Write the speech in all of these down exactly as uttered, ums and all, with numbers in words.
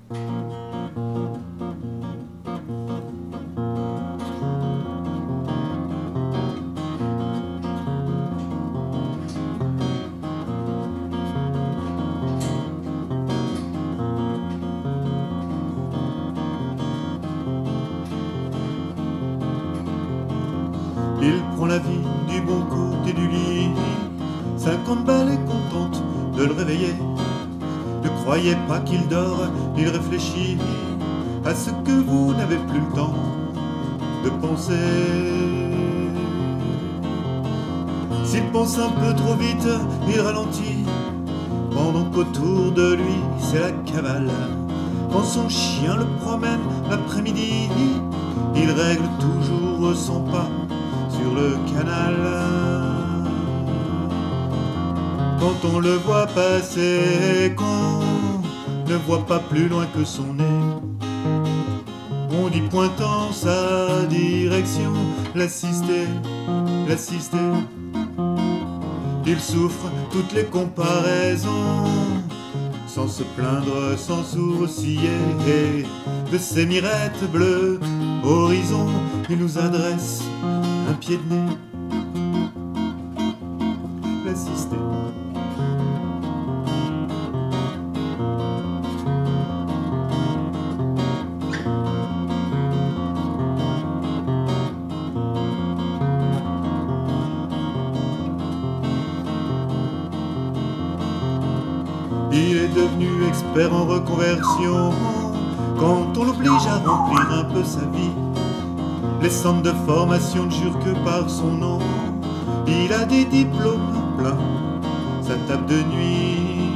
Il prend la vie du bon côté du lit. Cinquante balles est contente de le réveiller. Ne croyez pas qu'il dort, il réfléchit à ce que vous n'avez plus le temps de penser. S'il pense un peu trop vite, il ralentit, pendant qu'autour de lui c'est la cavale. Quand son chien le promène l'après-midi, il règle toujours son pas sur le canal. Quand on le voit passer, qu'on ne voit pas plus loin que son nez, on dit pointant sa direction, l'assister, l'assister. Il souffre toutes les comparaisons, sans se plaindre, sans sourciller. De ses mirettes bleues, horizon, il nous adresse un pied de nez, l'assister. Il est devenu expert en reconversion, quand on l'oblige à remplir un peu sa vie. Les centres de formation ne jurent que par son nom. Il a des diplômes pleins sa table de nuit.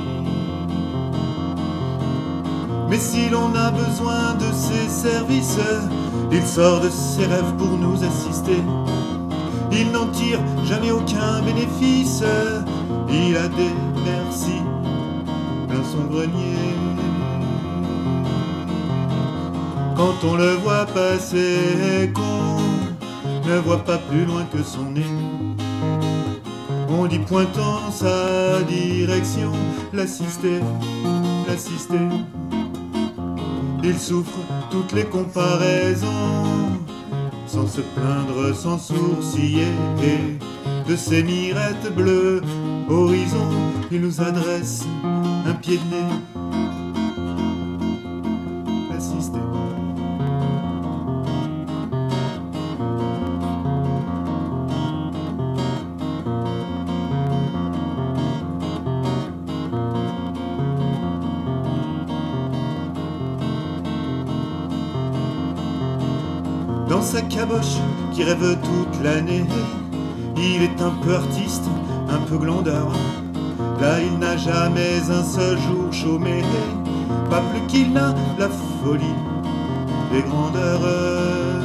Mais si l'on a besoin de ses services, il sort de ses rêves pour nous assister. Il n'en tire jamais aucun bénéfice. Il a des merci plein son grenier. Quand on le voit passer, qu'on ne voit pas plus loin que son nez, on dit pointant sa direction, l'assister, l'assister. Il souffre toutes les comparaisons, sans se plaindre, sans sourciller. De ses mirettes bleues, horizon, il nous adresse un pied de nez, l'assister. Dans sa caboche qui rêve toute l'année, il est un peu artiste, un peu glandeur. Là il n'a jamais un seul jour chômé, pas plus qu'il n'a la folie des grandeurs.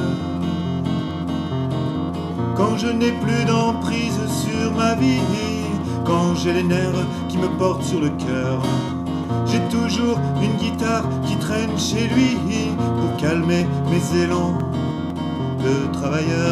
Quand je n'ai plus d'emprise sur ma vie, quand j'ai les nerfs qui me portent sur le cœur, j'ai toujours une guitare qui traîne chez lui pour calmer mes élans de travailleur.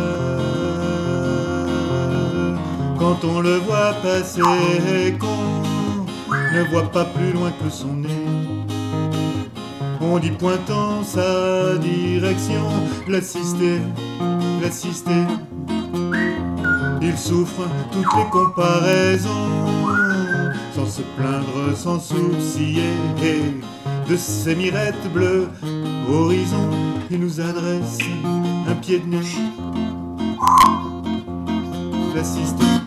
Quand on le voit passer, qu'on ne voit pas plus loin que son nez, on dit pointant sa direction, l'assister, l'assister. Il souffre toutes les comparaisons, sans se plaindre, sans sourciller. De ses mirettes bleues, horizon, il nous adresse un pied de nez, l'assister.